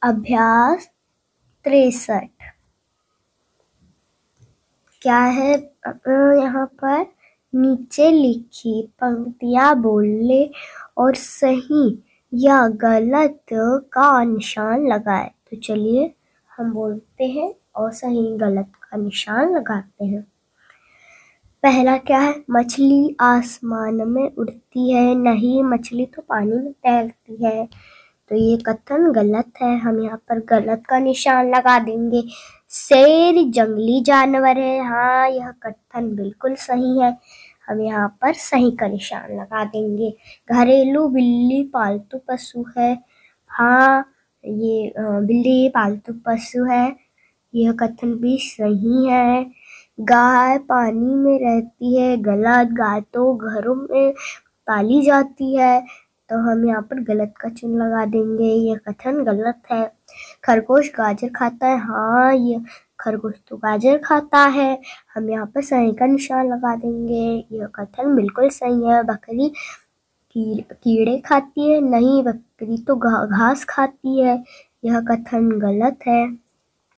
अभ्यास 63 क्या है? यहाँ पर नीचे लिखी पंक्तियां बोले और सही या गलत का निशान लगाए। तो चलिए हम बोलते हैं और सही गलत का निशान लगाते हैं। पहला क्या है? मछली आसमान में उड़ती है। नहीं, मछली तो पानी में तैरती है, तो ये कथन गलत है। हम यहाँ पर गलत का निशान लगा देंगे। शेर जंगली जानवर है। हाँ, यह कथन बिल्कुल सही है। हम यहाँ पर सही का निशान लगा देंगे। घरेलू बिल्ली पालतू पशु है। हाँ, ये बिल्ली पालतू पशु है, यह कथन भी सही है। गाय पानी में रहती है। गलत, गाय तो घरों में पाली जाती है, तो हम यहाँ पर गलत का चिन्ह लगा देंगे। यह कथन गलत है। खरगोश गाजर खाता है। हाँ, यह खरगोश तो गाजर खाता है, हम यहाँ पर सही का निशान लगा देंगे। यह कथन बिल्कुल सही है। बकरी कीड़े खाती है। नहीं, बकरी तो घास खाती है, यह कथन गलत है।